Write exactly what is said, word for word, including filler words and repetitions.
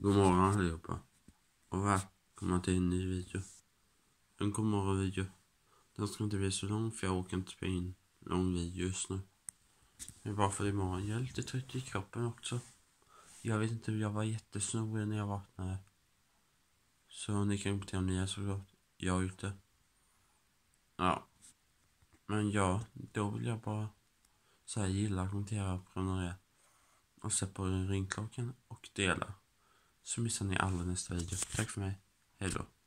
God morgon allihopa och välkomna till en ny video. En god morgon video. Den ska inte bli så lång för jag åker inte spela in lång video just nu. Men bara för imorgon. Jag är lite trött i kroppen också. Jag vet inte, jag var jättesnorig när jag vaknade. Så ni kan kommentera om ni är så gott. Jag har gjort det. Ja. Men ja, då vill jag bara säga gilla, kommentera, prenumerera. Och sätta på ringklockan och dela. Så missar ni aldrig nästa video. Tack för mig. Hej då.